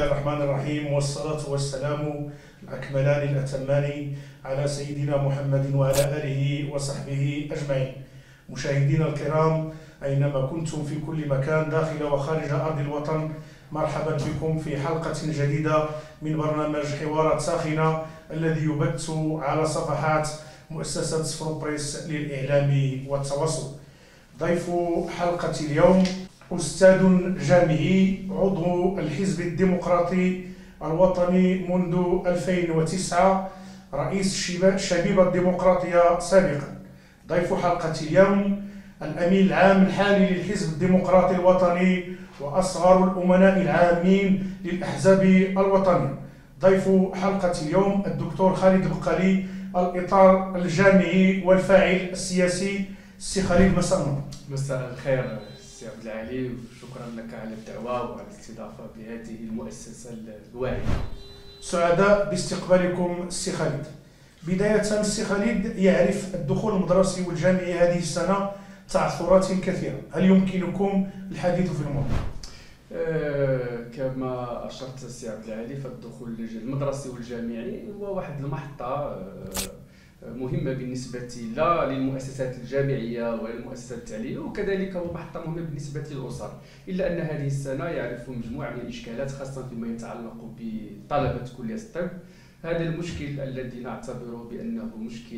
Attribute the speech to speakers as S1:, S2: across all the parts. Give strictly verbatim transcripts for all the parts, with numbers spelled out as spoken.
S1: الله الرحمن الرحيم، والصلاة والسلام الأكملان الأتمان على سيدنا محمد وعلى آله وصحبه أجمعين. مشاهدينا الكرام أينما كنتم في كل مكان داخل وخارج أرض الوطن، مرحبا بكم في حلقة جديدة من برنامج حوارات ساخنة الذي يبث على صفحات مؤسسة سفرو بريس للإعلام والتواصل. ضيف حلقة اليوم أستاذ جامعي عضو الحزب الديمقراطي الوطني منذ ألفين وتسعة، رئيس الشبيبة الديمقراطية سابقا. ضيف حلقة اليوم الأمين العام الحالي للحزب الديمقراطي الوطني وأصغر الأمناء العامين للأحزاب الوطنية. ضيف حلقة اليوم الدكتور خالد البقالي، الإطار الجامعي والفاعل السياسي. سي خالد، مساء النور.
S2: مساء الخير سي عبد العالي، وشكرا لك على الدعوة وعلى الاستضافة بهذه المؤسسة الواعية.
S1: سعداء باستقبالكم سي خالد. بداية سي خالد، يعرف الدخول المدرسي والجامعي هذه السنة تعثرات كثيرة، هل يمكنكم الحديث في الموضوع؟
S2: أه كما أشرت سي عبد العالي، فالدخول المدرسي والجامعي هو واحد المحطة أه مهمة بالنسبة لا للمؤسسات الجامعية ولا المؤسسات التعليمية، وكذلك هو محطة مهمة بالنسبة للأسر، إلا أن هذه السنة يعرف مجموعة من الإشكالات خاصة فيما يتعلق بطلبة كلية الطب. هذا المشكل الذي نعتبره بأنه مشكل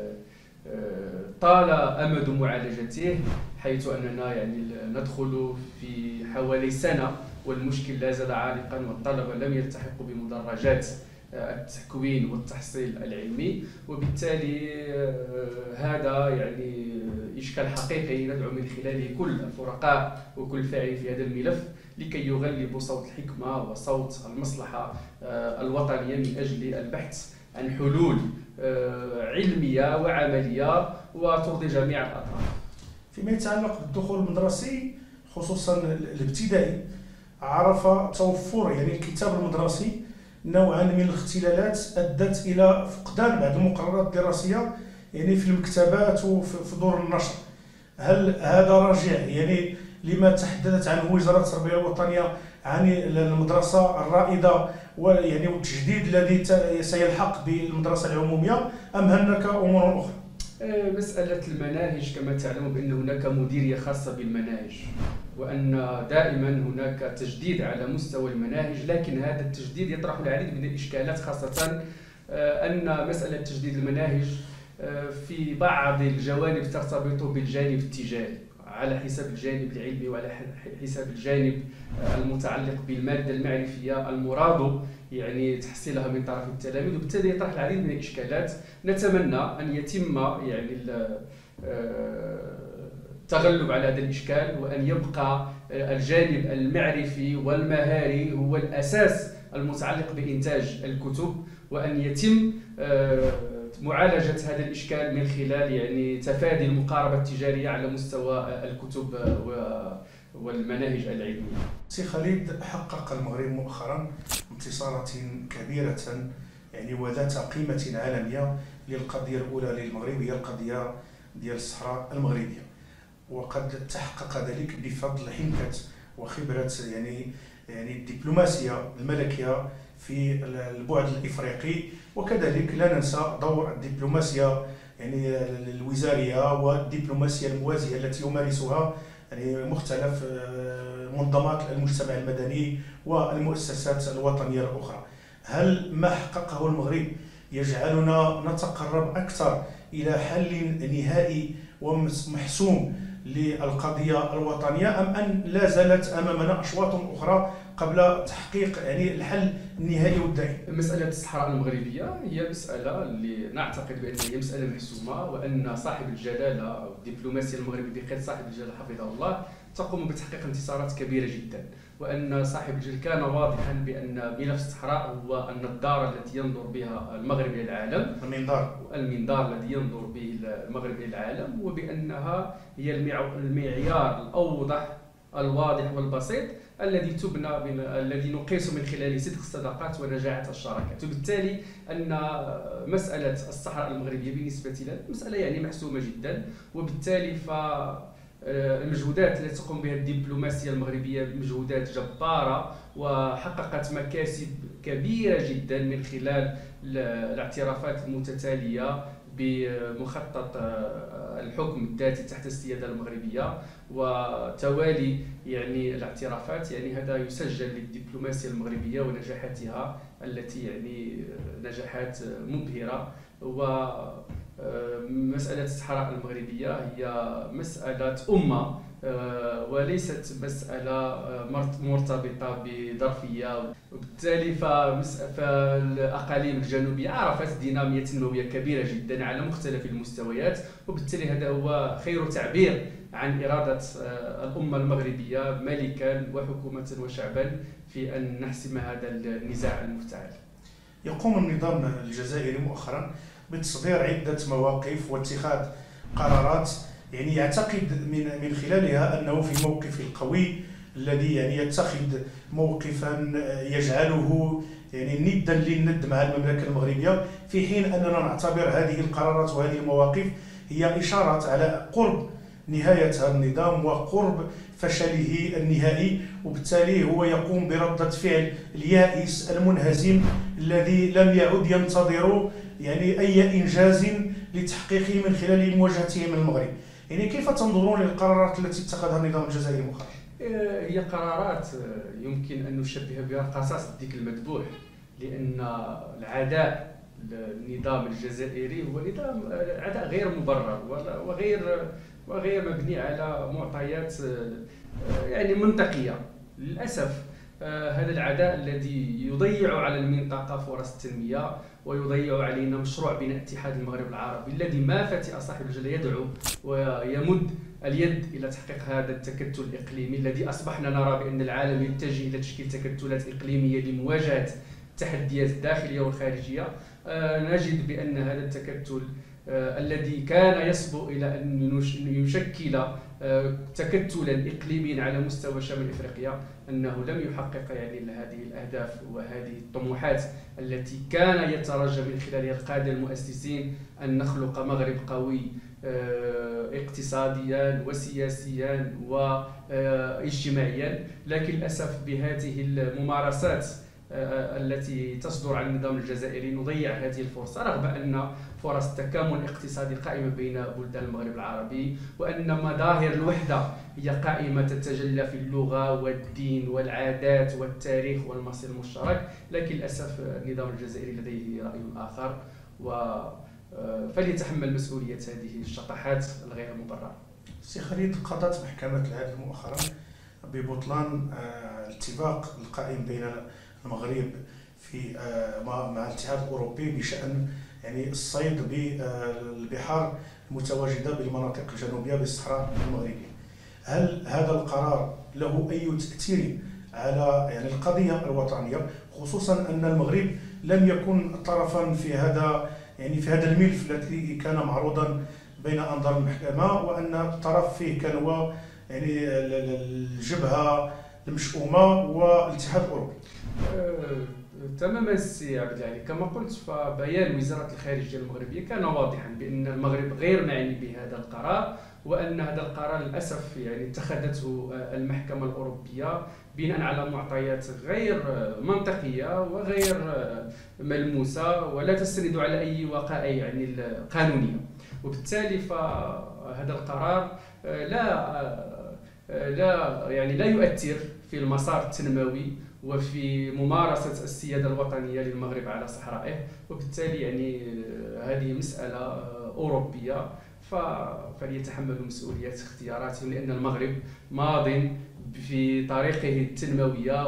S2: طال أمد معالجته، حيث أننا يعني ندخل في حوالي سنة والمشكل لا زال عالقا، والطلبة لم يلتحقوا بمدرجات التكوين والتحصيل العلمي، وبالتالي هذا يعني إشكال حقيقي ندعو من خلاله كل الفرقاء وكل الفاعلين في هذا الملف لكي يغلبوا صوت الحكمة وصوت المصلحة الوطنية من أجل البحث عن حلول علمية وعملية وترضي جميع الأطراف.
S1: فيما يتعلق بالدخول المدرسي خصوصا الابتدائي، عرف توفر يعني الكتاب المدرسي نوعا من الاختلالات ادت الى فقدان بعض المقررات الدراسيه يعني في المكتبات وفي دور النشر. هل هذا راجع يعني لما تحدثت عنه وزاره التربيه الوطنيه عن المدرسه الرائده ويعني والتجديد الذي سيلحق بالمدرسه العموميه، ام هناك امور اخرى؟
S2: مسألة المناهج كما تعلم بأن هناك مديرية خاصة بالمناهج، وأن دائما هناك تجديد على مستوى المناهج، لكن هذا التجديد يطرح العديد من الإشكالات، خاصة أن مسألة تجديد المناهج في بعض الجوانب ترتبط بالجانب التجاري على حساب الجانب العلمي وعلى حساب الجانب المتعلق بالمادة المعرفية المراد يعني تحصيلها من طرف التلاميذ، وبالتالي يطرح العديد من الإشكالات. نتمنى أن يتم يعني التغلب على هذا الإشكال، وأن يبقى الجانب المعرفي والمهاري هو الأساس المتعلق بإنتاج الكتب، وأن يتم معالجة هذا الإشكال من خلال يعني تفادي المقاربة التجارية على مستوى الكتب والمناهج العلمية.
S1: سي خالد، حقق المغرب مؤخرا انتصارات كبيرة يعني وذات قيمة عالمية للقضية الأولى للمغرب، هي القضية ديال الصحراء المغربية، وقد تحقق ذلك بفضل حنكة وخبرة يعني يعني الدبلوماسية الملكية في البعد الإفريقي، وكذلك لا ننسى دور الدبلوماسية يعني الوزارية والدبلوماسية الموازية التي يمارسها يعني مختلف منظمات المجتمع المدني والمؤسسات الوطنية الأخرى. هل ما حققه المغرب يجعلنا نتقرب أكثر إلى حل نهائي ومحسوم للقضية الوطنية، أم أن لا زالت أمامنا أشواط أخرى قبل تحقيق يعني الحل النهائي والدائم؟
S2: مسألة الصحراء المغربية هي مسألة اللي نعتقد بأنها هي مسألة محسومة، وأن صاحب الجلالة أو الدبلوماسية المغربية بقيادة صاحب الجلالة حفظه الله تقوم بتحقيق انتصارات كبيرة جدا، وأن صاحب الجلالة كان واضحا بأن ملف الصحراء هو النظارة التي ينظر بها المغرب إلى العالم،
S1: المنظار
S2: المنظار الذي ينظر به المغرب إلى العالم، وبأنها هي المعيار الأوضح الواضح والبسيط الذي تبنى الذي نقيس من خلاله صدق الصداقات ونجاعة الشراكات. وبالتالي أن مسألة الصحراء المغربية بالنسبة لنا مسألة يعني محسومة جدا، وبالتالي ف المجهودات التي تقوم بها الدبلوماسية المغربية مجهودات جبارة، وحققت مكاسب كبيرة جدا من خلال الاعترافات المتتالية بمخطط الحكم الذاتي تحت السيادة المغربية وتوالي يعني الاعترافات. يعني هذا يسجل للدبلوماسية المغربية ونجاحاتها التي يعني نجاحات مبهرة. ومسألة الصحراء المغربية هي مسألة أمة وليست مسألة مرتبطة بظرفية، وبالتالي فالأقاليم الجنوبية عرفت دينامية تنموية كبيرة جدا على مختلف المستويات، وبالتالي هذا هو خير تعبير عن إرادة الأمة المغربية ملكا وحكومة وشعبا في أن نحسم هذا النزاع المفتعل.
S1: يقوم النظام الجزائري مؤخرا بتصدير عدة مواقف واتخاذ قرارات يعني يعتقد من من خلالها أنه في الموقف القوي الذي يعني يتخذ موقفا يجعله يعني ندا للند مع المملكة المغربية، في حين أننا نعتبر هذه القرارات وهذه المواقف هي إشارات على قرب نهاية هذا النظام وقرب فشله النهائي، وبالتالي هو يقوم بردة فعل اليائس المنهزم الذي لم يعد ينتظر يعني أي إنجاز لتحقيقه من خلال مواجهته من المغرب. يعني كيف تنظرون للقرارات التي اتخذها النظام الجزائري مؤخرا؟
S2: هي قرارات يمكن أن نشبه بها قصاص الديك المذبوح، لأن العداء النظام الجزائري هو نظام عداء غير مبرر وغير وغير مبني على معطيات يعني منطقية. للأسف هذا العداء الذي يضيع على المنطقة فرص التنمية ويضيع علينا مشروع بناء اتحاد المغرب العربي الذي ما فتئ صاحب الجلالة يدعو ويمد اليد إلى تحقيق هذا التكتل الإقليمي الذي أصبحنا نرى بأن العالم يتجه إلى تشكيل تكتلات إقليمية لمواجهة التحديات الداخلية والخارجية. نجد بأن هذا التكتل الذي كان يصبو إلى أن يشكل تكتلا إقليميا على مستوى شمال إفريقيا أنه لم يحقق يعني هذه الأهداف وهذه الطموحات التي كان يترجى من خلالها القادة المؤسسين أن نخلق مغرب قوي اقتصاديا وسياسيا واجتماعيا. لكن للأسف بهذه الممارسات التي تصدر عن النظام الجزائري نضيع هذه الفرصة، رغم أن فرص التكامل الاقتصادي قائمة بين بلدان المغرب العربي، وأن مظاهر الوحدة هي قائمة تتجلى في اللغة والدين والعادات والتاريخ والمصير المشترك. لكن للأسف النظام الجزائري لديه رأي آخر و فليتحمل مسؤولية هذه الشطحات الغير مبررة.
S1: سي خالد، قضت محكمة العدل مؤخرا ببطلان الاتفاق القائم بين المغرب في مع الاتحاد الأوروبي بشأن يعني الصيد بالبحار المتواجدة بالمناطق الجنوبية بالصحراء المغربية. هل هذا القرار له أي تأثير على يعني القضية الوطنية، خصوصا أن المغرب لم يكن طرفا في هذا يعني في هذا الملف الذي كان معروضا بين أنظار المحكمة، وأن الطرف فيه كان هو يعني الجبهة المشؤومة والاتحاد الأوروبي؟
S2: أه، تماما سي عبد العالي، كما قلت فبيان وزارة الخارجية المغربية كان واضحا بأن المغرب غير معني بهذا القرار، وأن هذا القرار للأسف يعني اتخذته المحكمة الأوروبية بناء على معطيات غير منطقية وغير ملموسة ولا تستند على أي وقائع يعني قانونية. وبالتالي فهذا القرار لا لا يعني لا يؤثر في المسار التنموي وفي ممارسة السيادة الوطنية للمغرب على صحرائه، وبالتالي يعني هذه مسألة أوروبية فليتحملوا مسؤولية اختياراتهم، لأن المغرب ماض في طريقه التنموية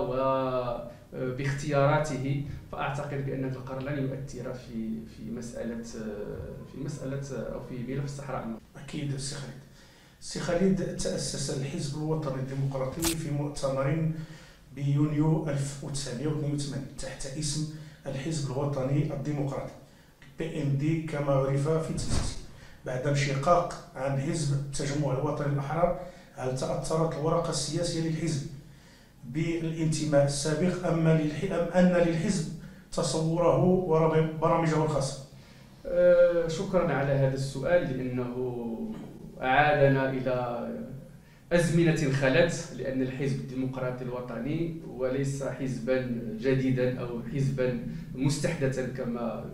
S2: وباختياراته. فأعتقد بأن هذا القرار لن يؤثر في في مسألة في مسألة أو في ملف الصحراء.
S1: أكيد سي خالد. سي خالد، تأسس الحزب الوطني الديمقراطي في مؤتمر بيونيو ألف وتسعمائة واثنين وثمانين تحت اسم الحزب الوطني الديمقراطي بي إم دي كما عرف في تأسيسه بعد انشقاق عن حزب التجمع الوطني الأحرار. هل تأثرت الورقة السياسية للحزب بالانتماء السابق أم أن للحزب تصوره وبرامجه الخاصة؟
S2: أه شكرا على هذا السؤال، لأنه أعادنا إلى أزمنة خلت، لأن الحزب الديمقراطي الوطني وليس حزبا جديدا أو حزبا مستحدثا كما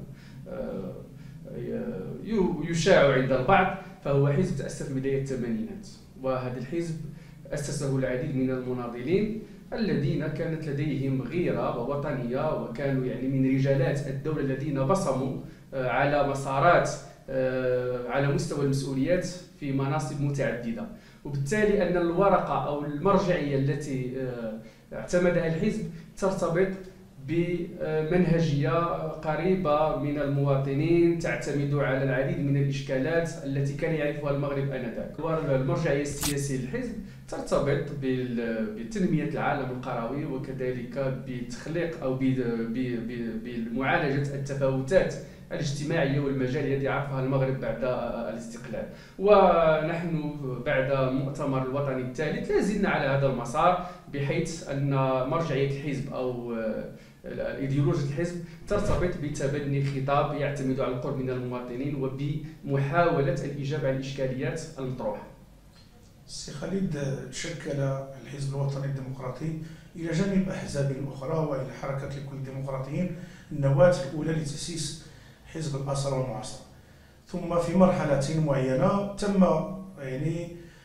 S2: يشاع عند البعض، فهو حزب تأسس في بداية الثمانينات. وهذا الحزب أسسه العديد من المناضلين الذين كانت لديهم غيرة ووطنية، وكانوا يعني من رجالات الدولة الذين بصموا على مسارات على مستوى المسؤوليات في مناصب متعددة. وبالتالي أن الورقة أو المرجعية التي اعتمدها الحزب ترتبط بمنهجية قريبة من المواطنين، تعتمد على العديد من الإشكالات التي كان يعرفها المغرب آنذاك. المرجعية السياسية للحزب ترتبط بتنمية العالم القروي، وكذلك بتخليق أو بمعالجة التفاوتات الاجتماعية والمجالية التي عرفها المغرب بعد الاستقلال. ونحن بعد مؤتمر الوطني الثالث لا زلنا على هذا المسار، بحيث أن مرجعية الحزب أو الايديولوجيا الحزب ترتبط بتبني خطاب يعتمد على القرب من المواطنين وبمحاولة الإجابة على الإشكاليات المطروحة.
S1: سي خالد، شكل الحزب الوطني الديمقراطي إلى جانب أحزاب أخرى وإلى حركة لكل الديمقراطيين النواة الأولى لتأسيس حزب الأصالة والمعاصرة، ثم في مرحلة معينة تم يعني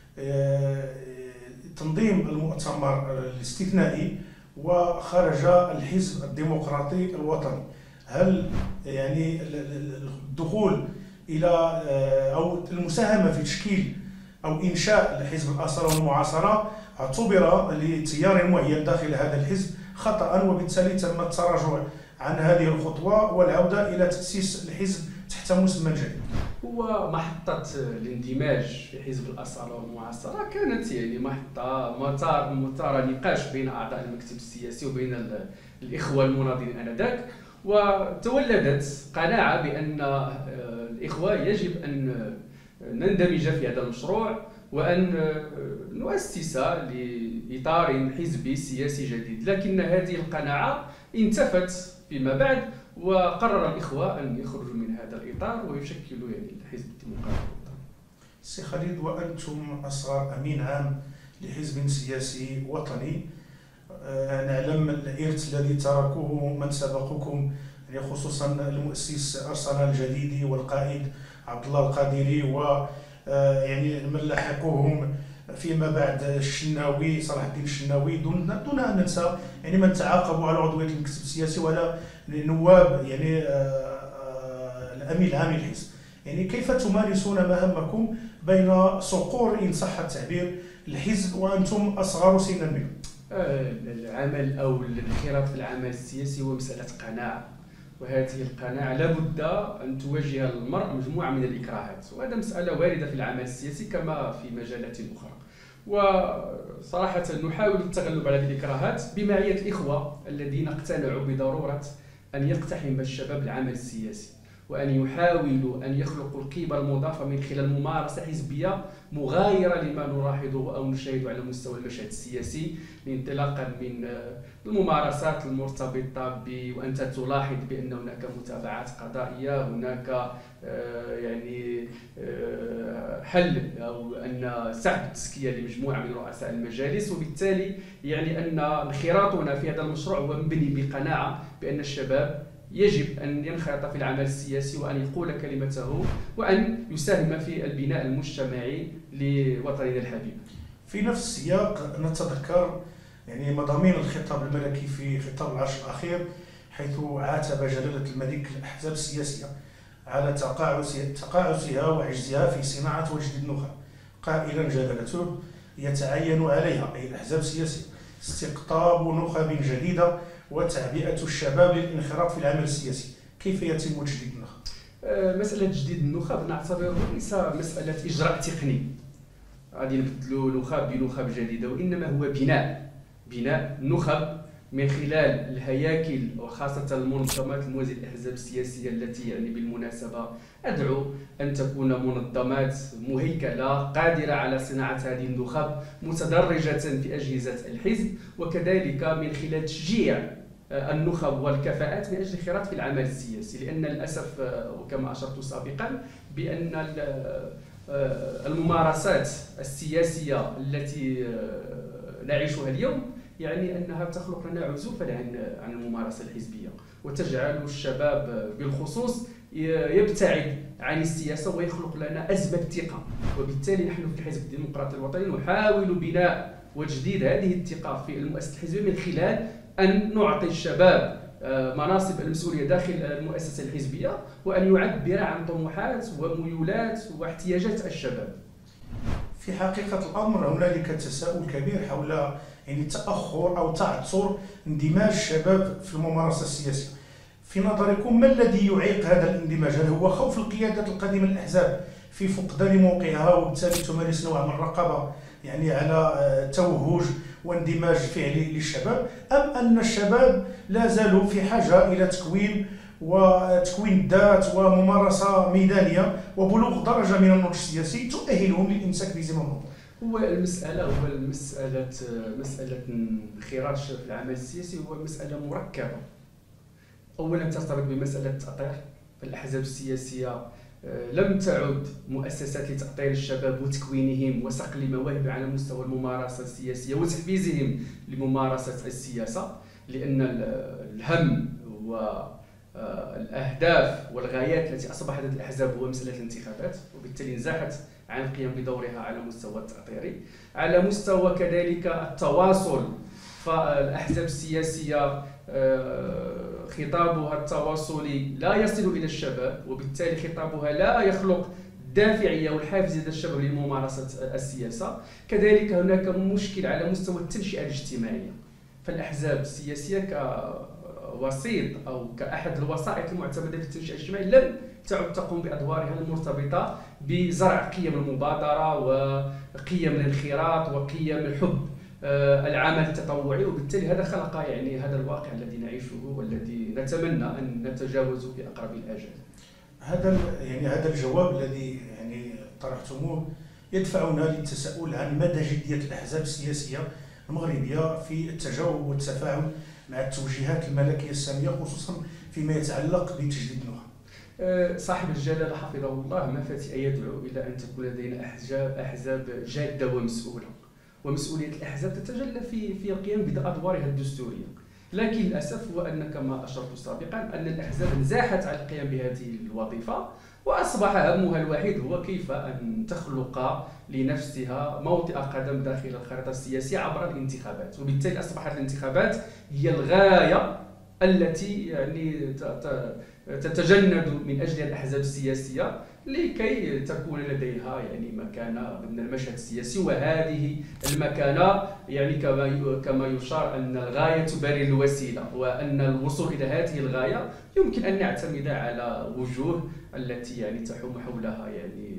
S1: تنظيم المؤتمر الاستثنائي وخرج الحزب الديمقراطي الوطني. هل يعني الدخول إلى أو المساهمة في تشكيل أو إنشاء الحزب الأصالة والمعاصرة اعتبر لتيار معين داخل هذا الحزب خطأ، وبالتالي تم التراجع عن هذه الخطوة والعودة إلى تأسيس الحزب تحت مسمى جديد؟
S2: هو محطة الاندماج في حزب الأصالة والمعاصرة كانت يعني محطة مسار مسار نقاش بين أعضاء المكتب السياسي وبين الإخوة المناضلين آنذاك، وتولدت قناعة بأن الإخوة يجب أن نندمج في هذا المشروع وأن نؤسس لإطار حزبي سياسي جديد. لكن هذه القناعة انتفت فيما بعد، وقرر الإخوة أن يخرجوا من هذا الإطار ويشكلوا يعني الحزب الديمقراطي.
S1: سي خالد، وأنتم أصغر أمين عام لحزب سياسي وطني، نعلم الإرث الذي تركوه من سبقكم، يعني خصوصا المؤسس أرسنال الجديدي والقائد عبد الله القادري، و يعني من لحقوهم فيما بعد الشناوي صلاح الدين الشناوي، دون دون ان ننسى يعني من تعاقبوا على عضويه المكتب السياسي ولا نواب يعني الامين العام للحزب. يعني كيف تمارسون مهامكم بين صقور ان صح التعبير الحزب وانتم اصغر سنا منه؟
S2: العمل او الانخراط في العمل السياسي هو مساله قناعه، وهذه القناعة لابد أن تواجه المرء مجموعة من الإكراهات، وهذا مسألة واردة في العمل السياسي كما في مجالات أخرى. وصراحة نحاول التغلب على هذه الإكراهات بمعية الإخوة الذين اقتنعوا بضرورة أن يقتحم الشباب العمل السياسي، وأن يحاولوا أن يخلقوا القيمة المضافة من خلال ممارسة حزبية مغايرة لما نلاحظه أو نشاهده على مستوى المشهد السياسي، انطلاقا من الممارسات المرتبطة وأنت تلاحظ بأن هناك متابعات قضائية، هناك يعني حل أو أن سحب التزكية لمجموعة من رؤساء المجالس، وبالتالي يعني أن انخراطنا في هذا المشروع هو مبني بقناعة بأن الشباب يجب أن ينخرط في العمل السياسي وأن يقول كلمته وأن يساهم في البناء المجتمعي لوطننا الحبيب.
S1: في نفس السياق نتذكر يعني مضامين الخطاب الملكي في خطاب العشر الأخير، حيث عاتب جلالة الملك الأحزاب السياسية على تقاعسها وعجزها في صناعة وجد النخب، قائلا جلالته: يتعين عليها أي الأحزاب السياسية استقطاب نخب جديدة وتعبئة الشباب للانخراط في العمل السياسي. كيف يتم تجديد النخب؟
S2: مسألة تجديد النخب نعتبره ليس مسألة إجراء تقني غادي نبدلوا نخب بنخب جديدة، وإنما هو بناء بناء نخب من خلال الهياكل وخاصة المنظمات الموازية للأحزاب السياسية التي يعني بالمناسبة أدعو أن تكون منظمات مهيكلة قادرة على صناعة هذه النخب متدرجة في أجهزة الحزب، وكذلك من خلال تشجيع النخب والكفاءات من أجل الانخراط في العمل السياسي، لأن للأسف وكما أشرت سابقا بأن الممارسات السياسية التي نعيشها اليوم يعني أنها تخلق لنا عزوفا عن عن الممارسة الحزبية، وتجعل الشباب بالخصوص يبتعد عن السياسة ويخلق لنا أزمة ثقة. وبالتالي نحن في الحزب الديمقراطي الوطني نحاول بناء وتجديد هذه الثقة في المؤسسة الحزبية من خلال أن نعطي الشباب مناصب المسؤولية داخل المؤسسة الحزبية، وأن يعبر عن طموحات وميولات واحتياجات الشباب.
S1: في حقيقة الأمر هنالك تساؤل كبير حول يعني تأخر أو تعثر اندماج الشباب في الممارسة السياسية. في نظركم ما الذي يعيق هذا الاندماج؟ هل هو خوف القيادات القديمة للأحزاب في فقدان موقعها وبالتالي تمارس نوع من الرقابة يعني على توهج واندماج فعلي للشباب، أم أن الشباب لا زالوا في حاجة إلى تكوين وتكوين الذات وممارسة ميدانية وبلوغ درجة من النضج السياسي تؤهلهم للإمساك بزمام الوطن؟
S2: هو المسألة هو المسألة مسألة انخراط في العمل السياسي هو مسألة مركبة. أولا ترتبط بمسألة التأطير. الأحزاب السياسية لم تعد مؤسسات لتأطير الشباب وتكوينهم وصقل مواهب على مستوى الممارسة السياسية وتحفيزهم لممارسة السياسة، لأن الهم والأهداف والغايات التي أصبحت هذه الأحزاب هو مسألة الانتخابات، وبالتالي انزاحت عن القيام بدورها على مستوى التأطيري. على مستوى كذلك التواصل، فالأحزاب السياسية خطابها التواصلي لا يصل إلى الشباب، وبالتالي خطابها لا يخلق الدافعية والحافز لدى الشباب لممارسة السياسة. كذلك هناك مشكل على مستوى التنشئة الاجتماعية، فالأحزاب السياسية كوسيط أو كأحد الوسائط المعتمدة في التنشئة الاجتماعية لم تعد تقوم بأدوارها المرتبطة بزرع قيم المبادرة وقيم الانخراط وقيم الحب العمل التطوعي، وبالتالي هذا خلق يعني هذا الواقع الذي نعيشه والذي نتمنى أن نتجاوزه في أقرب الآجال.
S1: هذا يعني هذا الجواب الذي يعني طرحتموه يدفعنا للتساؤل عن مدى جدية الأحزاب السياسية المغربية في التجاوب والتفاعل مع التوجيهات الملكية السامية، خصوصا فيما يتعلق بتجديد النخب.
S2: صاحب الجلالة حفظه الله ما فتئ يدعو إلى أن تكون لدينا أحزاب أحزاب جادة ومسؤولة، ومسؤولية الأحزاب تتجلى في في القيام بأدوارها الدستورية. لكن للأسف هو أن كما أشرت سابقا أن الأحزاب انزاحت عن القيام بهذه الوظيفة، وأصبح همها الوحيد هو كيف أن تخلق لنفسها موطئ قدم داخل الخريطة السياسية عبر الانتخابات، وبالتالي أصبحت الانتخابات هي الغاية التي يعني تتجند من أجلها الأحزاب السياسية لكي تكون لديها يعني مكانة ضمن المشهد السياسي. وهذه المكانة يعني كما كما يشار أن الغاية تبرر الوسيلة، وأن الوصول إلى هذه الغاية يمكن أن نعتمد على وجوه التي يعني تحوم حولها يعني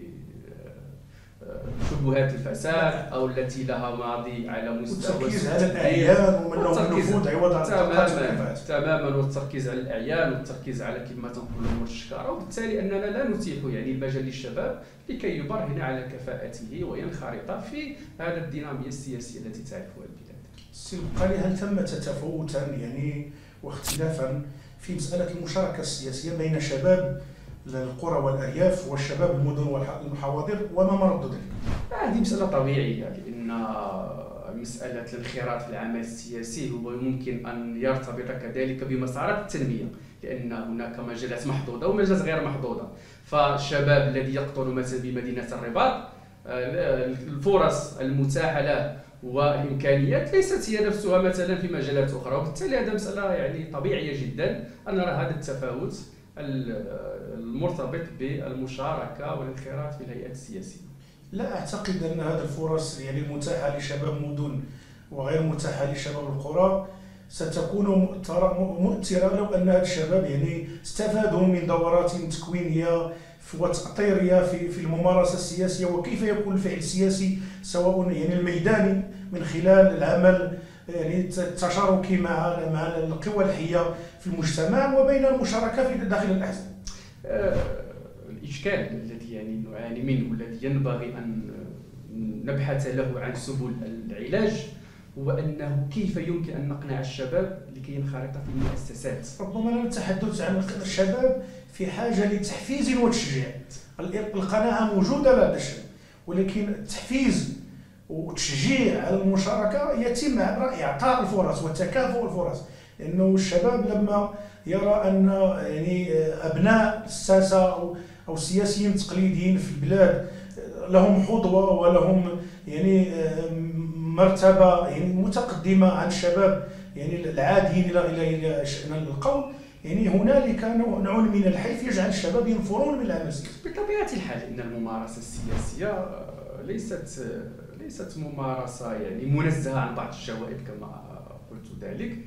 S2: شبهات الفساد أو التي لها ماضي على مستوى
S1: التركيز على الأعيان ومن لهم نفوذ عوض عن
S2: تماما تماما والتركيز على الأعيان والتركيز على كما تنقل الأمور الشكارة، وبالتالي أننا لا نتيح يعني المجال للشباب لكي يبرهن على كفاءته وينخرط في هذا الدينامية السياسية التي تعرفها البلاد.
S1: سي البقالي، هل ثمة تفاوتا يعني واختلافا في مسألة المشاركة السياسية بين شباب القرى والأرياف والشباب المدن والحواضر وما مرد ذلك؟
S2: هذه مسألة طبيعية، لأن مسألة الانخراط في العمل السياسي هو يمكن أن يرتبط كذلك بمسارات التنمية، لأن هناك مجالات محظوظة ومجالات غير محظوظة. فالشباب الذي يقطن مثلا بمدينة الرباط الفرص المتاحة له والإمكانيات ليست هي نفسها مثلا في مجالات أخرى، وبالتالي هذا مسألة يعني طبيعية جدا أن نرى هذا التفاوت المرتبط بالمشاركة والانخراط في الهيئات السياسية.
S1: لا أعتقد أن هذه الفرص يعني المتاحة لشباب مدن وغير متاحة لشباب القرى ستكون مؤثرة لو أن هذا الشباب يعني استفادوا من دورات تكوينية وتأطيرية في في الممارسة السياسية، وكيف يكون الفعل السياسي سواء يعني الميداني من خلال العمل يعني التشاركي مع مع القوى الحية في المجتمع وبين المشاركة في داخل الأحزاب.
S2: الإشكال الذي يعني نعاني منه الذي ينبغي أن نبحث له عن سبل العلاج هو أنه كيف يمكن أن نقنع الشباب لكي ينخرط في المؤسسات.
S1: ربما لا نتحدث عن الشباب في حاجة لتحفيز وتشجيع، القناعة موجودة لدى الشباب. ولكن التحفيز وتشجيع على المشاركه يتم عبر اعطاء الفرص وتكافؤ الفرص، لانه الشباب لما يرى ان يعني ابناء الساسه او او السياسيين التقليديين في البلاد لهم حظوه ولهم يعني مرتبه يعني متقدمه عن الشباب يعني العاديين الى الى الى شأن القول، يعني هنالك نوع من الحيف يجعل الشباب ينفرون من العمل السياسي.
S2: بطبيعه الحال ان الممارسه السياسيه ليست ليست ممارسه يعني منزهه عن بعض الشوائب كما قلت ذلك،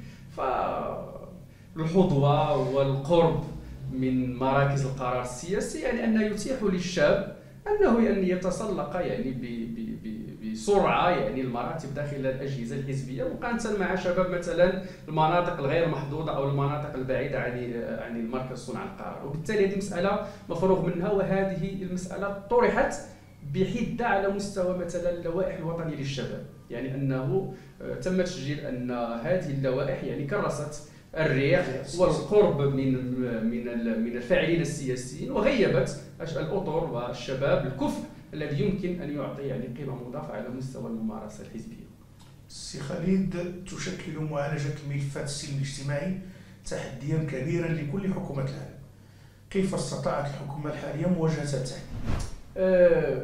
S2: فالحظوه والقرب من مراكز القرار السياسي يعني انه يتيح للشاب انه يعني يتسلق يعني بسرعه يعني المراتب داخل الاجهزه الحزبيه مقارنه مع شباب مثلا المناطق الغير محظوظه او المناطق البعيده عن عن المركز صنع القرار. وبالتالي هذه مساله مفروغ منها، وهذه المساله طرحت بحده على مستوى مثلا اللوائح الوطنيه للشباب، يعني انه تم تسجيل ان هذه اللوائح يعني كرست الريح والقرب من من من الفاعلين السياسيين، وغيبت الاطر والشباب الكفء الذي يمكن ان يعطي يعني قيمه مضافه على مستوى الممارسه الحزبيه.
S1: سي خالد، تشكل معالجه الملفات السلم الاجتماعي تحديا كبيرا لكل حكومات العالم. كيف استطاعت الحكومه الحاليه مواجهه التحدي؟
S2: أه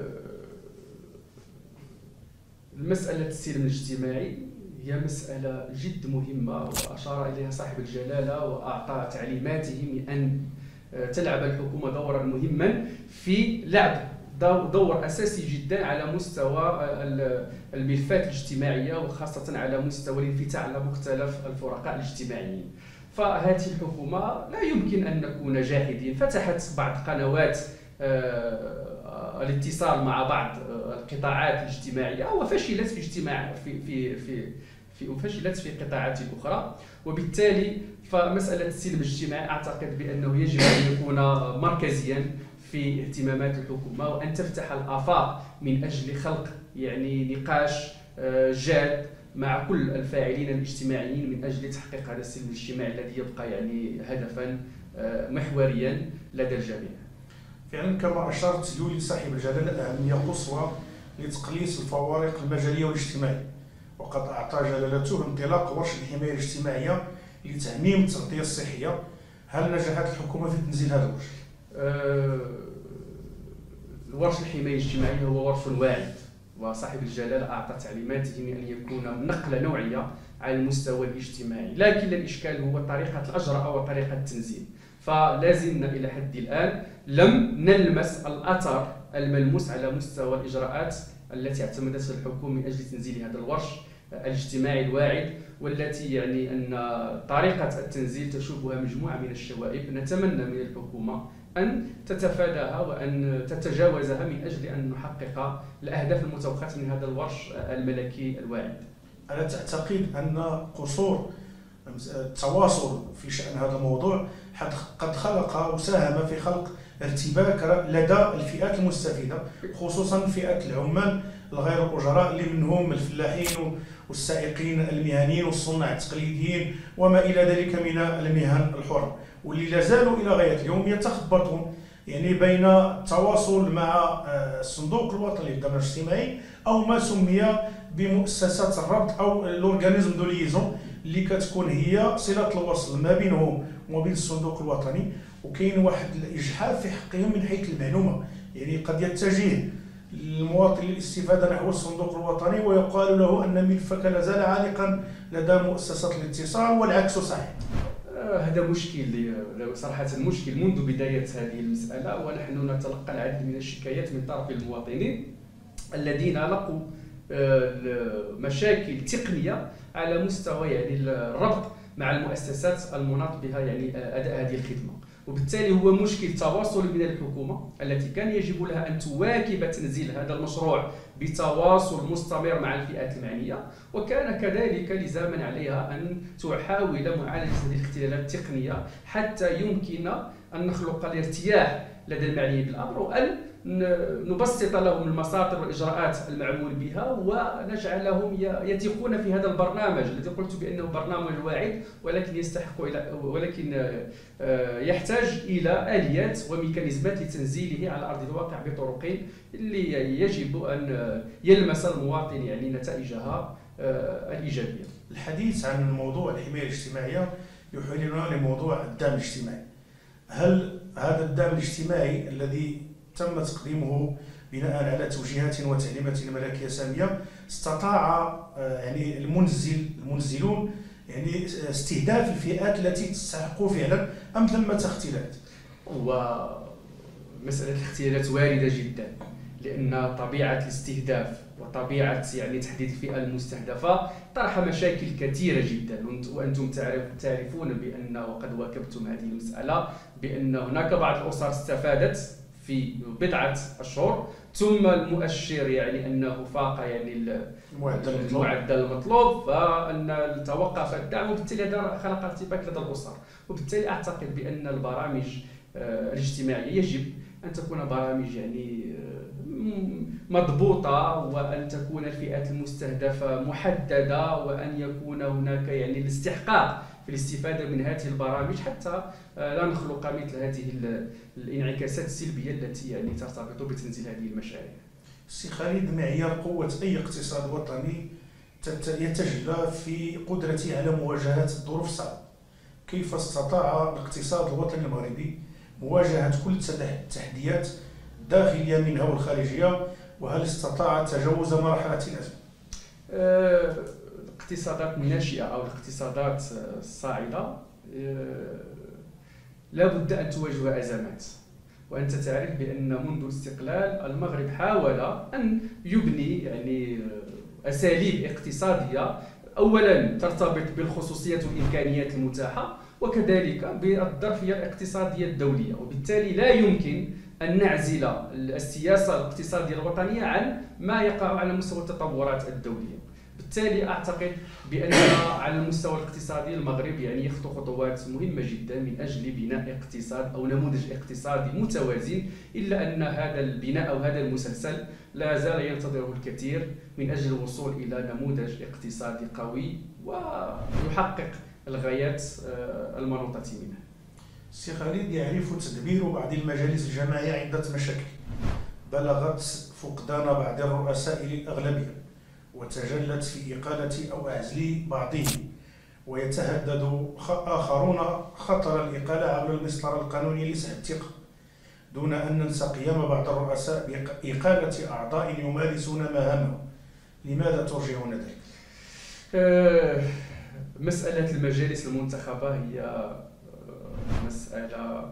S2: المساله السلم الاجتماعي هي مسألة جد مهمة، وأشار إليها صاحب الجلالة وأعطى تعليماته من أن تلعب الحكومة دورا مهما في لعب دور أساسي جدا على مستوى الملفات الاجتماعية، وخاصة على مستوى الانفتاح على مختلف الفرقاء الاجتماعيين. فهذه الحكومة لا يمكن أن نكون جاحدين، فتحت بعض قنوات الاتصال مع بعض القطاعات الاجتماعية وفشلت في اجتماع في في في في وفشلت في قطاعات اخرى. وبالتالي فمساله السلم الاجتماعي اعتقد بانه يجب ان يكون مركزيا في اهتمامات الحكومه، وان تفتح الافاق من اجل خلق يعني نقاش جاد مع كل الفاعلين الاجتماعيين من اجل تحقيق هذا السلم الاجتماعي الذي يبقى يعني هدفا محوريا لدى الجميع.
S1: فعلا كما اشرت يولي صاحب الجلاله اهميه قصوى لتقليص الفوارق المجاليه والاجتماعيه، وقد أعطى جلالته انطلاق ورش الحماية الاجتماعية لتعميم التغطية الصحية. هل نجحت الحكومة في تنزيل هذا الورش؟
S2: أه الورش الحماية الاجتماعية هو ورش واعد، وصاحب الجلالة أعطى تعليماته من أن يكون نقلة نوعية على المستوى الاجتماعي، لكن الإشكال هو طريقة الأجراء وطريقة التنزيل. فلازلنا إلى حد الآن لم نلمس الأثر الملموس على مستوى الإجراءات التي اعتمدتها الحكومة من أجل تنزيل هذا الورش الاجتماعي الواعد، والتي يعني أن طريقة التنزيل تشوبها مجموعة من الشوائب. نتمنى من الحكومة أن تتفاداها وأن تتجاوزها من أجل أن نحقق الأهداف المتوقعة من هذا الورش الملكي الواعد.
S1: ألا تعتقد أن قصور التواصل في شأن هذا الموضوع قد خلق وساهم في خلق ارتباك لدى الفئات المستفيدة، خصوصا فئة العمال الغير الأجراء اللي منهم الفلاحين والسائقين المهنيين والصناع التقليديين وما إلى ذلك من المهن الحرة، واللي لازالوا إلى غاية اليوم يتخبطون يعني بين التواصل مع الصندوق الوطني للضمان الاجتماعي أو ما سمي بمؤسسات الربط أو لورغانيزم دو ليزون، اللي كتكون هي صلة الوصل ما بينهم وما بين الصندوق الوطني. وكاين واحد الاجحاف في حقهم من حيث المعلومه، يعني قد يتجه المواطن للاستفاده نحو الصندوق الوطني ويقال له ان ملفك لازال عالقا لدى مؤسسات الاتصال والعكس صحيح.
S2: هذا مشكل صراحه مشكل منذ بدايه هذه المساله، ونحن نتلقى العديد من الشكايات من طرف المواطنين الذين لقوا مشاكل تقنيه على مستوى يعني الربط مع المؤسسات المناط بها يعني اداء هذه الخدمه. وبالتالي هو مشكل تواصل من الحكومه التي كان يجب لها ان تواكب تنزيل هذا المشروع بتواصل مستمر مع الفئات المعنيه، وكان كذلك لزاما عليها ان تحاول معالجه هذه الاختلالات التقنيه حتى يمكن ان نخلق الارتياح لدى المعنيين بالامر، وان نبسط لهم المساطر والاجراءات المعمول بها ونجعلهم يثقون في هذا البرنامج الذي قلت بانه برنامج واعد، ولكن يستحق الى ولكن يحتاج الى اليات وميكانيزمات لتنزيله على ارض الواقع بطرق اللي يجب ان يلمس المواطن يعني نتائجها الايجابيه.
S1: الحديث عن موضوع الحمايه الاجتماعيه يحيلنا لموضوع الدعم الاجتماعي. هل هذا الدعم الاجتماعي الذي تم تقديمه بناء على توجيهات وتعليمات الملكيه ساميه استطاع يعني المنزل المنزلون يعني استهداف الفئات التي تستحق فعلا ام ثمه اختلالات؟
S2: ومساله الاختلالات وارده جدا، لان طبيعه الاستهداف وطبيعه يعني تحديد الفئه المستهدفه طرح مشاكل كثيره جدا، وانتم تعرفون بان وقد واكبتم هذه المساله بان هناك بعض الاسر استفادت في بضعه اشهر ثم المؤشر يعني انه فاق يعني المعدل المطلوب فان توقف الدعم، وبالتالي هذا خلق ارتباك لدى الاسر. وبالتالي اعتقد بان البرامج الاجتماعيه يجب ان تكون برامج يعني مضبوطه، وان تكون الفئات المستهدفه محدده، وان يكون هناك يعني الاستحقاق في الاستفاده من هذه البرامج حتى لا نخلق مثل هذه الانعكاسات السلبيه التي يعني ترتبط بتنزيل هذه المشاريع.
S1: سي خالد، معيار قوه اي اقتصاد وطني يتجلى في قدرته على مواجهه الظروف الصعبه. كيف استطاع الاقتصاد الوطني المغربي مواجهه كل التحديات الداخليه منها والخارجيه، وهل استطاع تجاوز مرحله الازمه؟
S2: أه الاقتصادات الناشئه او الاقتصادات الصاعده لا بد ان تواجه ازمات، وانت تعرف بان منذ الاستقلال المغرب حاول ان يبني يعني اساليب اقتصاديه اولا ترتبط بالخصوصيات والامكانيات المتاحه وكذلك بالظرفيه الاقتصاديه الدوليه، وبالتالي لا يمكن ان نعزل السياسه الاقتصاديه الوطنيه عن ما يقع على مستوى التطورات الدوليه. بالتالي اعتقد بان على المستوى الاقتصادي المغرب يعني يخطو خطوات مهمه جدا من اجل بناء اقتصاد او نموذج اقتصادي متوازن، الا ان هذا البناء او هذا المسلسل لا زال ينتظره الكثير من اجل الوصول الى نموذج اقتصادي قوي ويحقق الغايات المنوطه منه.
S1: سي خالد، يعرف تدبير بعض المجالس الجماعيه عده مشاكل بلغت فقدان بعض الرؤساء للاغلبيه وتجلت في إقالة أو عزل بعضهم، ويتهدد آخرون خطر الإقالة عبر المسطرة القانونية لسحب الثقة، دون أن ننسى قيام بعض الرؤساء بإقالة أعضاء يمارسون مهامهم. لماذا ترجعون ذلك؟
S2: أه مسألة المجالس المنتخبة هي مسألة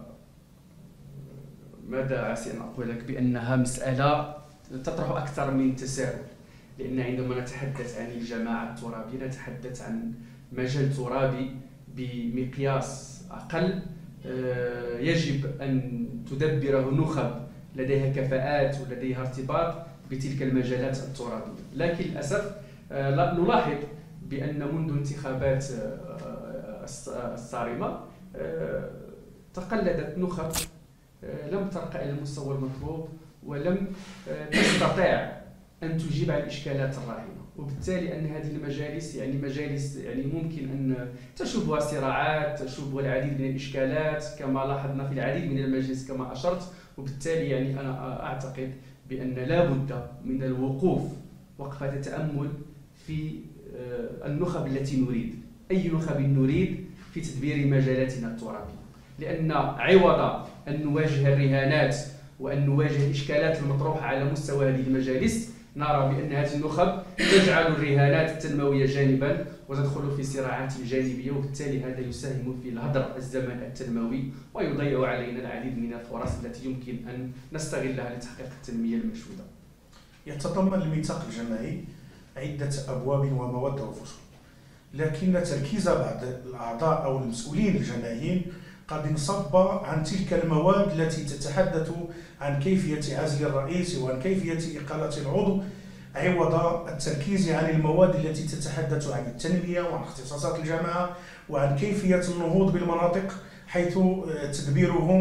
S2: ماذا عسى أن أقول لك بأنها مسألة تطرح أكثر من تساؤل، لأن عندما نتحدث عن الجماعة الترابية نتحدث عن مجال ترابي بمقياس أقل يجب أن تدبره نخب لديها كفاءات ولديها ارتباط بتلك المجالات الترابية، لكن للأسف نلاحظ بأن منذ انتخابات الصارمة تقلدت نخب لم ترقى إلى المستوى المطلوب ولم تستطع أن تجيب على الإشكالات الراهنة، وبالتالي أن هذه المجالس يعني مجالس يعني ممكن أن تشوبها صراعات، تشوبها العديد من الإشكالات كما لاحظنا في العديد من المجالس كما أشرت. وبالتالي يعني أنا أعتقد بأن لا بد من الوقوف وقفة تأمل في النخب التي نريد، أي نخب نريد في تدبير مجالاتنا الترابية، لأن عوض أن نواجه الرهانات وأن نواجه الإشكالات المطروحة على مستوى هذه المجالس نرى بأن هذه النخب تجعل الرهانات التنموية جانبا وتدخل في صراعات جانبية، وبالتالي هذا يساهم في الهدر الزمن التنموي ويضيع علينا العديد من الفرص التي يمكن أن نستغلها لتحقيق التنمية المشهودة.
S1: يتضمن الميثاق الجماعي عدة أبواب ومواد وفصول، لكن تركيز بعض الأعضاء أو المسؤولين الجماعيين قد انصب عن تلك المواد التي تتحدث عن كيفية عزل الرئيس وعن كيفية إقالة العضو، عوض التركيز على المواد التي تتحدث عن التنمية وعن اختصاصات الجماعة وعن كيفية النهوض بالمناطق حيث تدبيرهم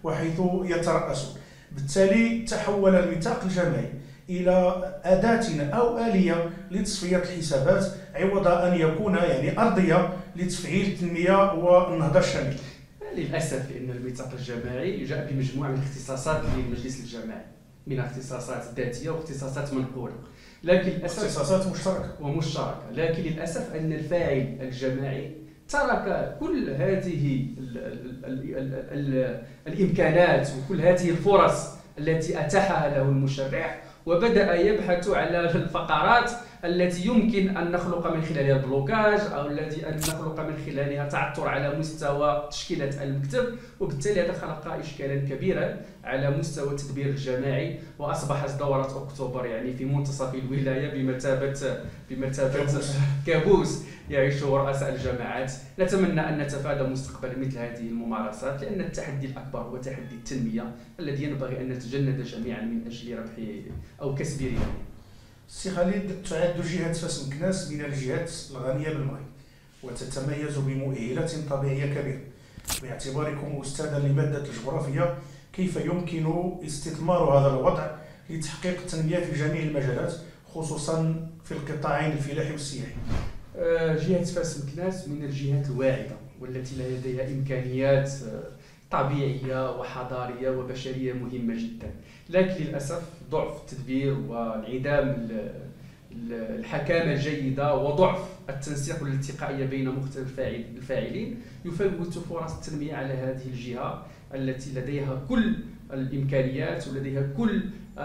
S1: وحيث يترأسون. بالتالي تحول الميثاق الجماعي إلى أداة أو آلية لتصفية الحسابات عوض أن يكون يعني أرضية لتفعيل التنمية والنهضة الشاملة.
S2: للأسف لأن الميثاق الجماعي جاء بمجموعة من الاختصاصات للمجلس الجماعي، من اختصاصات ذاتية واختصاصات منقولة، لكن للأسف
S1: اختصاصات مشتركة
S2: ومشتركة، لكن للأسف أن الفاعل الجماعي ترك كل هذه ال ال ال ال ال الإمكانات وكل هذه الفرص التي أتاحها له المشرع، وبدأ يبحث على الفقرات التي يمكن أن نخلق من خلالها البلوكاج أو التي أن نخلق من خلالها تعثر على مستوى تشكيلة المكتب، وبالتالي هذا خلق إشكالا كبيرا على مستوى التدبير الجماعي، وأصبحت دورة أكتوبر يعني في منتصف الولاية بمثابة بمثابة كابوس يعيشه رؤساء الجماعات. نتمنى أن نتفادى مستقبلا مثل هذه الممارسات، لأن التحدي الأكبر هو تحدي التنمية الذي ينبغي أن نتجند جميعا من أجل ربح أو كسب ربح.
S1: سي خالد، تعد جهة فاس مكناس من الجهات الغنية بالماء وتتميز بمؤهلات طبيعية كبيرة. باعتباركم أستاذا لمادة الجغرافيا، كيف يمكن استثمار هذا الوضع لتحقيق التنمية في جميع المجالات خصوصا في القطاعين الفلاحي والسياحي؟
S2: جهة فاس مكناس من الجهات الواعدة والتي لديها إمكانيات طبيعية وحضارية وبشرية مهمة جدا، لكن للأسف ضعف التدبير وانعدام الحكامة الجيدة وضعف التنسيق والالتقائية بين مختلف الفاعلين يفوت فرص التنمية على هذه الجهة التي لديها كل الإمكانيات ولديها كل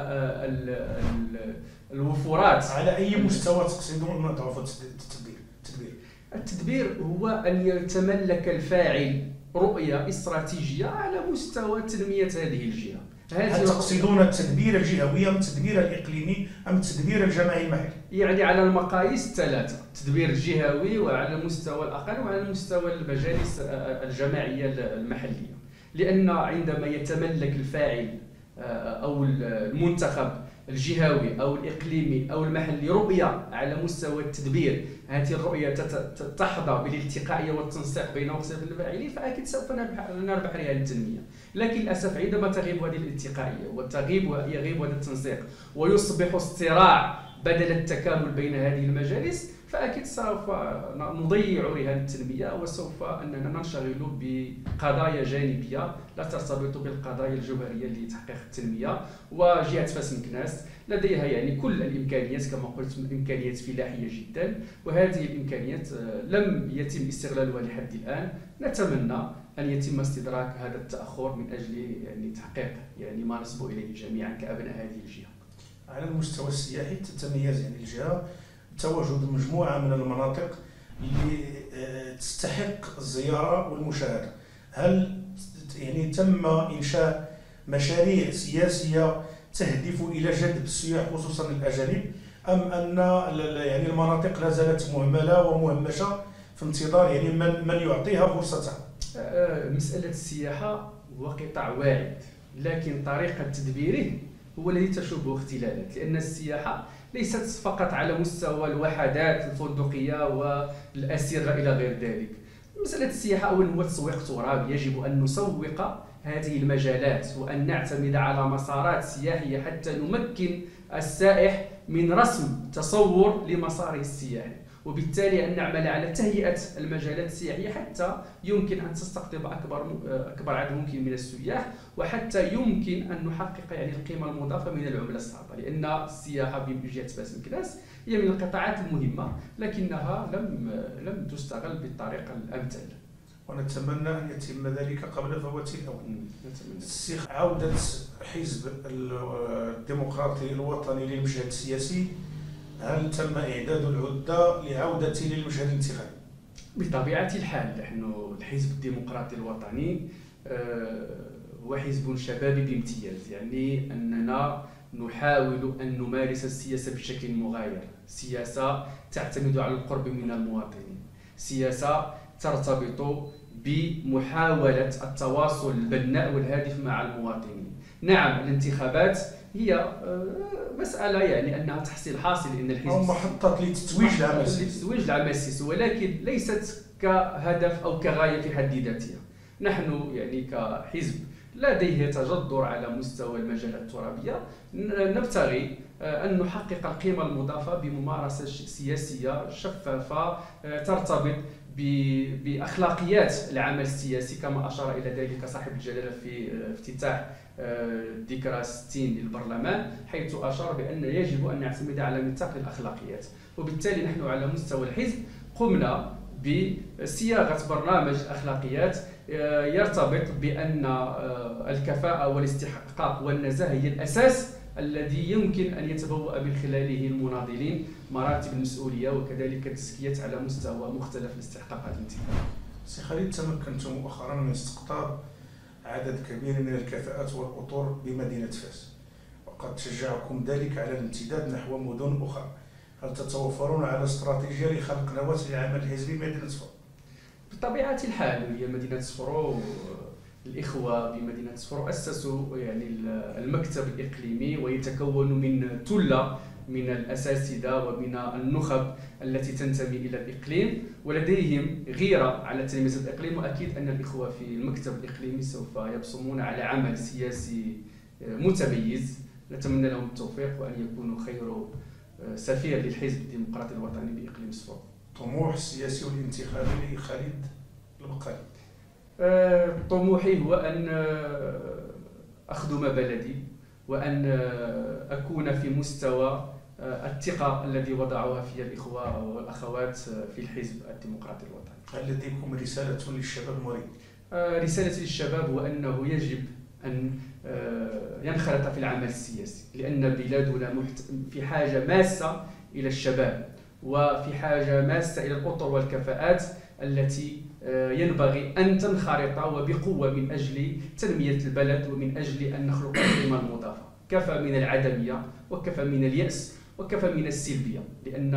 S2: الوفرات.
S1: على أي مستوى تقصدون أن ضعف التدبير؟
S2: التدبير هو أن يتملك الفاعل رؤية استراتيجية على مستوى تنمية هذه الجهة.
S1: هل تقصدون التدبير الجهوي أم التدبير الإقليمي أم التدبير الجماعي المحلي؟
S2: يعني على المقاييس الثلاثة، التدبير الجهوي وعلى المستوى الأقل وعلى مستوى المجالس الجماعية المحلية، لأن عندما يتملك الفاعل أو المنتخب الجهوي أو الإقليمي أو المحلي رؤية على مستوى التدبير، هذه الرؤية تحظى بالالتقائية والتنسيق بين مختلف الفاعلين، فأكيد سوف نربح رهان التنمية. لكن للأسف عندما تغيب هذه الالتقائية وتغيب يغيب هذا التنسيق ويصبح الصراع بدل التكامل بين هذه المجالس، فأكيد سوف نضيع رهان التنمية وسوف أننا ننشغل بقضايا جانبية لا ترتبط بالقضايا الجوهرية لتحقيق التنمية. وجهة فاس مكناس لديها يعني كل الإمكانيات كما قلت، إمكانيات فلاحية جدا، وهذه الإمكانيات لم يتم استغلالها لحد الآن. نتمنى أن يتم استدراك هذا التأخر من أجل يعني تحقيق يعني ما نصبو إليه جميعا كأبناء هذه الجهة.
S1: على المستوى السياحي تتميز يعني الجهة بتواجد مجموعة من المناطق اللي تستحق الزيارة والمشاهدة. هل يعني تم إنشاء مشاريع سياسية تهدف إلى جذب السياح خصوصا الأجانب، أم أن يعني المناطق لا زالت مهملة ومهمشة في انتظار يعني من من يعطيها فرصتها؟
S2: مسألة السياحة هو قطاع واعد، لكن طريقة تدبيره هو الذي تشوبه اختلالات، لأن السياحة ليست فقط على مستوى الوحدات الفندقية والأسرة إلى غير ذلك. مسألة السياحة أولا هو تسويق ترابي، يجب أن نسوق هذه المجالات وأن نعتمد على مسارات سياحية حتى نمكن السائح من رسم تصور لمساره السياحي، وبالتالي أن نعمل على تهيئة المجالات السياحية حتى يمكن أن تستقطب أكبر أكبر عدد ممكن من السياح، وحتى يمكن أن نحقق يعني القيمة المضافة من العملة الصعبة، لأن السياحة بجهة فاس مكناس هي من القطاعات المهمة لكنها لم لم تستغل بالطريقة الأمثل،
S1: ونتمنى أن يتم ذلك قبل فوات الأوان. عودة حزب الديمقراطي الوطني للمشهد السياسي، هل تم إعداد العدة لعودة للمشهد الانتخابي؟
S2: بطبيعة الحال، نحن الحزب الديمقراطي الوطني هو حزب شبابي بامتياز، يعني أننا نحاول أن نمارس السياسة بشكل مغاير، سياسة تعتمد على القرب من المواطنين، سياسة ترتبط بمحاولة التواصل البناء والهادف مع المواطنين. نعم الانتخابات هي مسألة يعني أنها تحصيل حاصل إن الحزب
S1: أو محطة لتتويج العمل السياسي،
S2: تتويج العمل السياسي، ولكن ليست كهدف أو كغاية في حد ذاتها. نحن يعني كحزب لديه تجذر على مستوى المجالات الترابية، نبتغي أن نحقق القيمة المضافة بممارسة سياسية شفافة ترتبط بأخلاقيات العمل السياسي، كما أشار إلى ذلك صاحب الجلالة في افتتاح ذكرى ستين للبرلمان، حيث أشار بأن يجب أن نعتمد على ميثاق الأخلاقيات. وبالتالي نحن على مستوى الحزب قمنا بصياغة برنامج أخلاقيات يرتبط بأن الكفاءة والاستحقاق والنزاهة هي الأساس الذي يمكن أن يتبوأ من خلاله المناضلين مراتب المسؤولية، وكذلك التزكية على مستوى مختلف الاستحقاقات الانتخابية.
S1: سي خالد، تمكنتم مؤخرا من استقطاب عدد كبير من الكفاءات والأطر بمدينة فاس، وقد شجعكم ذلك على الامتداد نحو مدن أخرى. هل تتوفرون على استراتيجية لخلق نواة للعمل الحزبي بمدينة صفرو؟
S2: بطبيعة الحال هي مدينة صفرو، الإخوة بمدينة صفرو أسسوا يعني المكتب الإقليمي، ويتكون من ثلة من الأساتذة ومن النخب التي تنتمي إلى الإقليم، ولديهم غيرة على تلميذ الإقليم. وأكيد أن الإخوة في المكتب الإقليمي سوف يبصمون على عمل سياسي متميز. نتمنى لهم التوفيق وأن يكونوا خير سفير للحزب الديمقراطي الوطني بإقليم صفرو.
S1: طموح السياسي والانتخابي لخالد البقالي؟
S2: طموحي هو أن أخدم بلدي، وأن أكون في مستوى الثقة الذي وضعوها في الإخوة والأخوات في الحزب الديمقراطي الوطني.
S1: هل لديكم رسالة للشباب المريض؟
S2: رسالتي للشباب هو أنه يجب أن ينخرط في العمل السياسي، لأن بلادنا في حاجة ماسة إلى الشباب، وفي حاجة ماسة إلى الأطر والكفاءات التي ينبغي أن تنخرط وبقوة من أجل تنمية البلد ومن أجل أن نخلق القيمة المضافة. كفى من العدمية، وكفى من اليأس، وكفى من السلبية، لأن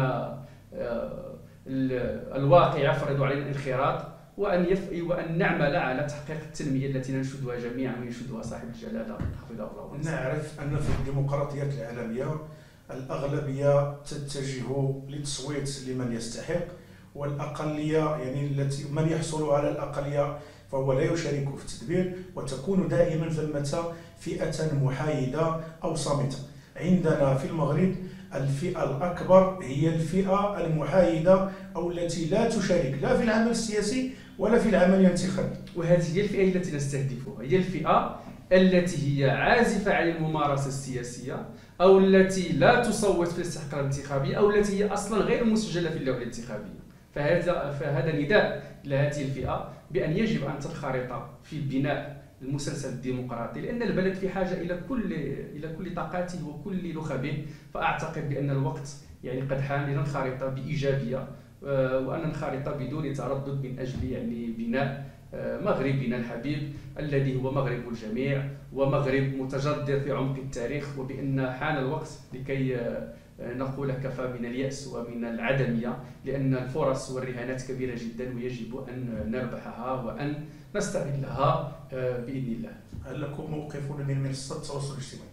S2: الواقع يفرض علينا الانخراط، وأن يف... وأن نعمل على تحقيق التنمية التي ننشدها جميعا وينشدها صاحب الجلالة حفظه الله.
S1: نعرف أن في الديمقراطيات العالمية الأغلبية تتجه للتصويت لمن يستحق، والأقلية يعني التي من يحصل على الأقلية فهو لا يشارك في التدبير، وتكون دائما ثمة فئة محايدة أو صامتة. عندنا في المغرب الفئة الأكبر هي الفئة المحايدة أو التي لا تشارك لا في العمل السياسي ولا في العمل الانتخابي،
S2: وهذه هي الفئة التي نستهدفها. هي الفئة التي هي عازفة عن الممارسة السياسية، أو التي لا تصوت في الاستحقاق الانتخابي، أو التي هي أصلا غير مسجلة في اللوحة الانتخابية. فهذا فهذا نداء لهذه الفئة بأن يجب أن تنخرط في بناء المسلسل الديمقراطي، لأن البلد في حاجة إلى كل إلى كل طاقاته وكل نخبه. فأعتقد بأن الوقت يعني قد حان لننخرط بإيجابية، وأن ننخرط بدون تردد من أجل يعني بناء مغربنا الحبيب الذي هو مغرب الجميع، ومغرب متجذر في عمق التاريخ، وبأن حان الوقت لكي نقول كفى من اليأس ومن العدمية، لأن الفرص والرهانات كبيرة جدا، ويجب أن نربحها وأن نستغلها بإذن الله.
S1: هل لكم موقف من منصات التواصل الاجتماعي؟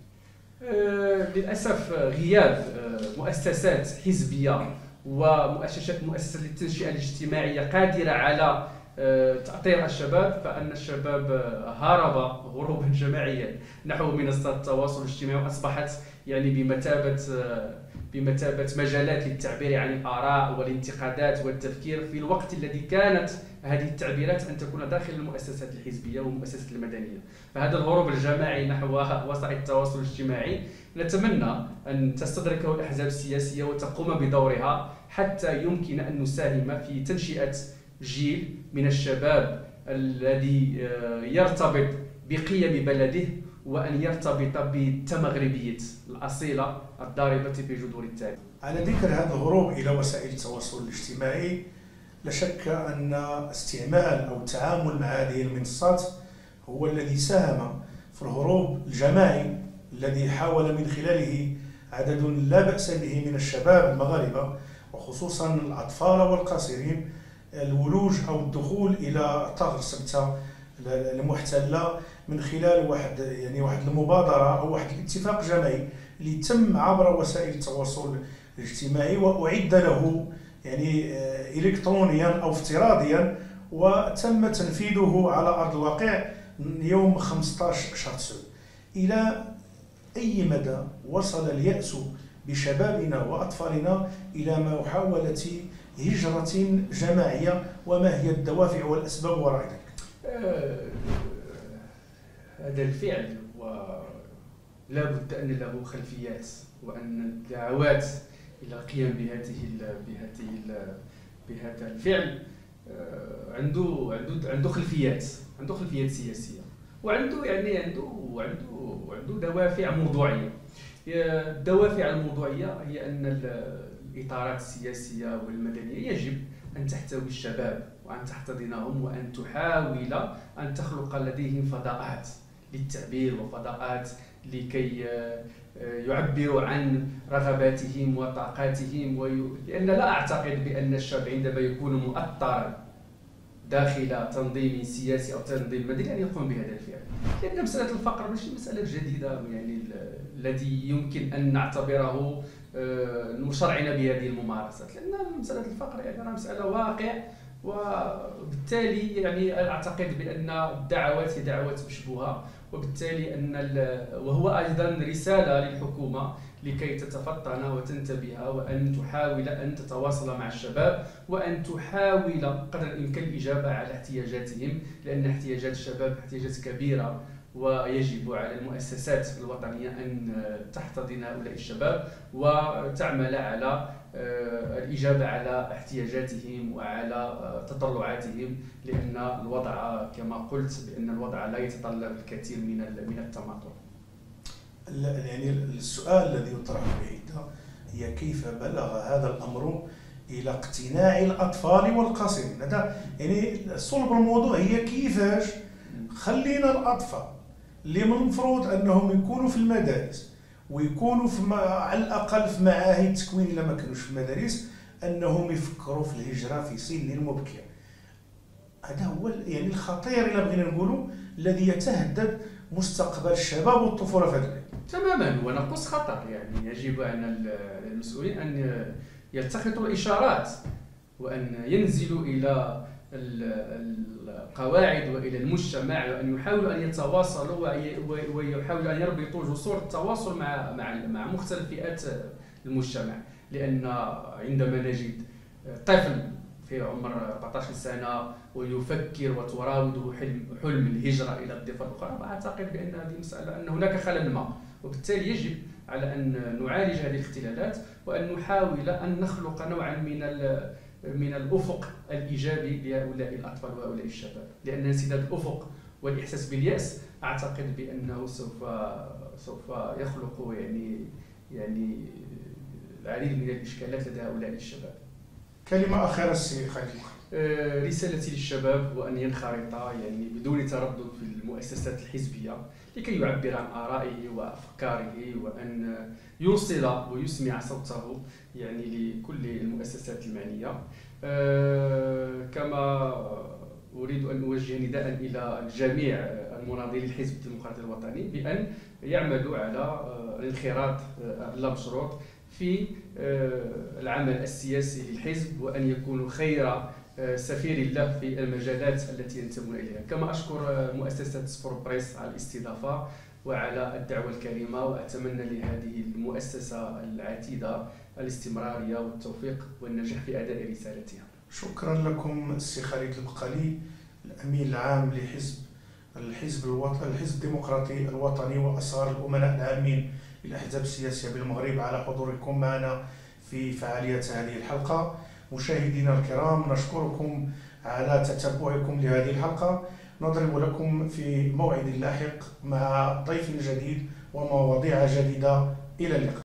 S2: للأسف غياب مؤسسات حزبية ومؤسسات مؤسسات للتنشئة الاجتماعية قادرة على تأطير الشباب، فأن الشباب هرب هروبا جماعيا نحو منصات التواصل الاجتماعي، وأصبحت يعني بمثابة بمثابة مجالات للتعبير عن الآراء والانتقادات والتفكير، في الوقت الذي كانت هذه التعبيرات أن تكون داخل المؤسسات الحزبية والمؤسسات المدنية. فهذا الهروب الجماعي نحو وسائل التواصل الاجتماعي نتمنى أن تستدركه الأحزاب السياسية وتقوم بدورها، حتى يمكن أن نساهم في تنشئة جيل من الشباب الذي يرتبط بقيم بلده، وأن يرتبط بالتمغربية الأصيلة الضاربة في جذور التاريخ.
S1: على ذكر هذا الهروب إلى وسائل التواصل الاجتماعي، لا شك أن استعمال أو التعامل مع هذه المنصات هو الذي ساهم في الهروب الجماعي الذي حاول من خلاله عدد لا بأس به من الشباب المغاربة، وخصوصا الأطفال والقاصرين، الولوج أو الدخول إلى ثغر سبتة المحتلة من خلال واحد يعني واحد المبادرة أو واحد الاتفاق جماعي اللي تم عبر وسائل التواصل الاجتماعي، وأعد له يعني إلكترونيا أو افتراضيا، وتم تنفيذه على أرض الواقع يوم خمسة عشر شهر تسعود. إلى أي مدى وصل اليأس بشبابنا وأطفالنا إلى محاولة هجرة جماعية؟ وما هي الدوافع والأسباب وراء ذلك؟
S2: آه هذا الفعل ولا بد أن له خلفيات، وأن الدعوات إلى القيام بهذه بهذه بهذا الفعل عنده عنده عنده خلفيات عنده خلفيات سياسية، وعنده يعني عنده عنده عنده دوافع موضوعية. الدوافع الموضوعية هي أن الإطارات السياسية والمدنية يجب أن تحتوي الشباب وأن تحتضنهم وأن تحاول أن تخلق لديهم فضاءات للتعبير وفضاءات لكي يعبروا عن رغباتهم وطاقاتهم. وي... لأن لا أعتقد بأن الشاب عندما يكون مؤطرا داخل تنظيم سياسي أو تنظيم مدني أن يقوم بهذا الفعل، لأن مسألة الفقر ماشي مسألة جديدة يعني الذي يمكن أن نعتبره مشرعين بهذه الممارسات، لأن مسألة الفقر يعني مسألة واقع، وبالتالي يعني أعتقد بأن الدعوات هي دعوات مشبوهة، وبالتالي أن وهو أيضا رسالة للحكومة لكي تتفطن وتنتبه وأن تحاول أن تتواصل مع الشباب وأن تحاول قدر الإمكان الإجابة على احتياجاتهم، لأن احتياجات الشباب احتياجات كبيرة، ويجب على المؤسسات الوطنية أن تحتضن هؤلاء الشباب وتعمل على الإجابة على احتياجاتهم وعلى تطلعاتهم، لأن الوضع كما قلت بأن الوضع لا يتطلب الكثير من من التماطل.
S1: يعني السؤال الذي يطرح بعيدا هي كيف بلغ هذا الأمر إلى اقتناع الأطفال والقاصرين؟ هذا يعني صلب الموضوع، هي كيفاش خلينا الأطفال اللي من المفروض أنهم يكونوا في المدارس ويكونوا في م... على الأقل في معاهد التكوين إلا ما كانوش في المدارس، أنهم يفكروا في الهجرة في سن مبكر. هذا هو يعني الخطير إلا بغينا نقولوا الذي يتهدد مستقبل الشباب والطفولة في هذا البلد.
S2: تماما، ونقص خطر. يعني يجب على المسؤولين أن يلتقطوا الإشارات وأن ينزلوا إلى القواعد وإلى المجتمع، وأن يحاولوا أن يتواصلوا ويحاولوا أن يربطوا جسور التواصل مع مع مع مختلف فئات المجتمع، لأن عندما نجد طفل في عمر أربعة عشر سنة ويفكر وتراوده حلم حلم الهجرة إلى الضفة الأخرى، أعتقد بأن هذه مسألة أن هناك خلل ما، وبالتالي يجب على أن نعالج هذه الاختلالات وأن نحاول أن نخلق نوعا من من الأفق الإيجابي لهؤلاء الأطفال وهؤلاء الشباب، لأن انسداد الأفق والإحساس باليأس أعتقد بأنه سوف سوف يخلق يعني يعني العديد من الإشكالات لدى هؤلاء الشباب.
S1: كلمة أخيرة السي خالد.
S2: رسالتي للشباب هو أن ينخرط يعني بدون تردد في المؤسسات الحزبية لكي يعبر عن آرائه وأفكاره، وأن يوصل ويسمع صوته يعني لكل المؤسسات المعنية. كما أريد أن أوجه نداء إلى جميع المناضلين الحزب الديمقراطي الوطني بأن يعملوا على الانخراط اللامشروط في العمل السياسي للحزب، وأن يكونوا خير سفير له في المجالات التي ينتمون إليها. كما أشكر مؤسسة سبور بريس على الاستضافة وعلى الدعوة الكريمة، وأتمنى لهذه المؤسسة العتيدة الاستمرارية والتوفيق والنجاح في أداء رسالتها.
S1: شكرا لكم السي خالد البقالي، الأمين العام لحزب الحزب الوطني الحزب الديمقراطي الوطني وأصغر الأمناء العامين للأحزاب السياسية بالمغرب، على حضوركم معنا في فعالية هذه الحلقة. مشاهدينا الكرام، نشكركم على تتبعكم لهذه الحلقة. نضرب لكم في موعد لاحق مع ضيف جديد ومواضيع جديدة. إلى اللقاء.